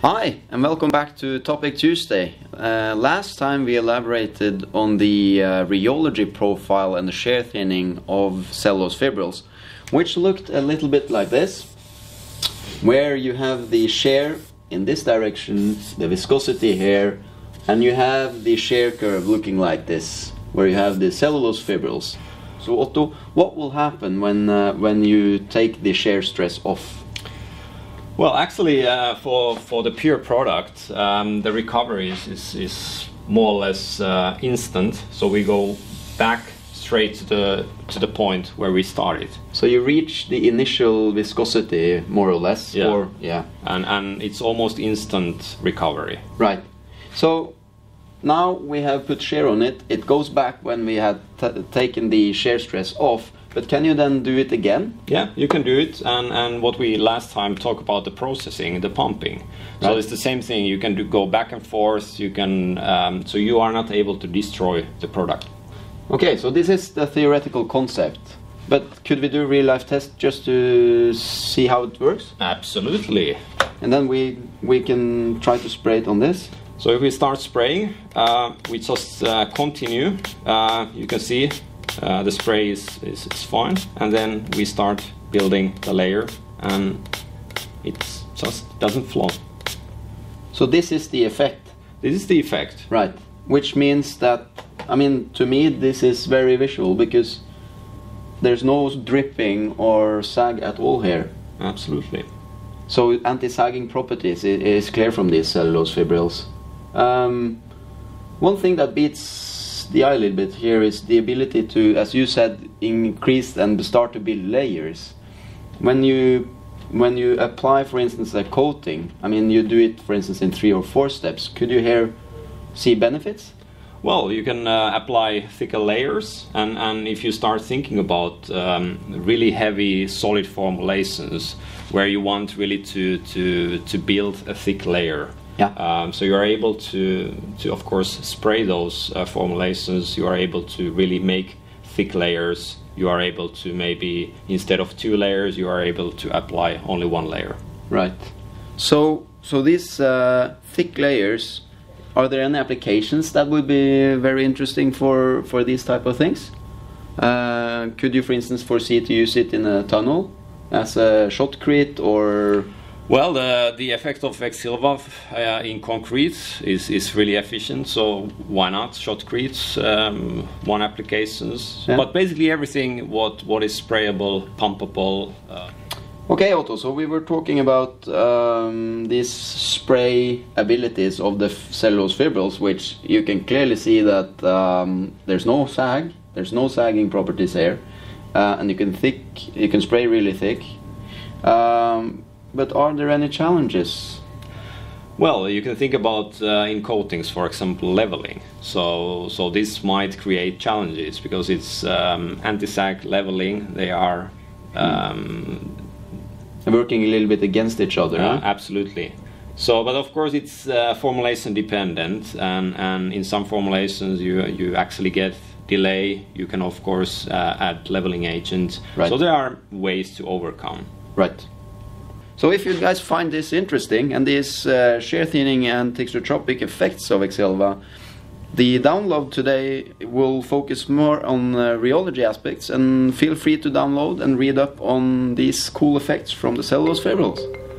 Hi, and welcome back to Topic Tuesday. Last time we elaborated on the rheology profile and the shear thinning of cellulose fibrils, which looked a little bit like this, where you have the shear in this direction, the viscosity here, and you have the shear curve looking like this, where you have the cellulose fibrils. So Otto, what will happen when you take the shear stress off? Well, actually, for the pure product, the recovery is more or less instant. So we go back straight to the point where we started. So you reach the initial viscosity, more or less. Yeah. And it's almost instant recovery. Right. So now we have put shear on it. It goes back when we had taken the shear stress off. But can you then do it again? Yeah, you can do it, and what we last time talked about, the processing, the pumping. So right. It's the same thing. You can go back and forth. You can so you are not able to destroy the product. Okay, so this is the theoretical concept. But could we do a real life test just to see how it works? Absolutely. And then we can try to spray it on this. So if we start spraying, we just continue. You can see. The spray is fine, and then we start building the layer, and it just doesn't flow. So this is the effect? This is the effect. Right, which means that, I mean, to me this is very visual, because there's no dripping or sag at all here. Absolutely. So anti-sagging properties is clear from these cellulose fibrils. One thing that beats the eye a little bit here is the ability to, as you said, increase and start to build layers. When you apply, for instance, a coating, I mean, you do it, for instance, in 3 or 4 steps. Could you here see benefits? Well, you can apply thicker layers, and if you start thinking about really heavy solid formulations, where you want really to build a thick layer. Yeah. So you are able to of course spray those formulations. You are able to really make thick layers. You are able to maybe, instead of 2 layers, you are able to apply only 1 layer. Right. So these thick layers, are there any applications that would be very interesting for these type of things? Could you, for instance, foresee to use it in a tunnel as a shotcrete, or? Well, the effect of Exilva in concrete is really efficient, so why not shotcretes, one applications, yeah. But basically everything what is sprayable, pumpable. Okay, Otto, so we were talking about these spray abilities of the cellulose fibrils, which you can clearly see that there's no sag, there's no sagging properties here, and you can spray really thick. But are there any challenges? Well, you can think about in coatings, for example, leveling. So this might create challenges because it's anti-sag leveling. They are working a little bit against each other. Huh? Absolutely. So, but of course, it's formulation dependent, and in some formulations you actually get delay. You can of course add leveling agents. Right. So there are ways to overcome. Right. So if you guys find this interesting, and these shear thinning and thixotropic effects of Exilva, the download today will focus more on rheology aspects, and feel free to download and read up on these cool effects from the cellulose fibrils.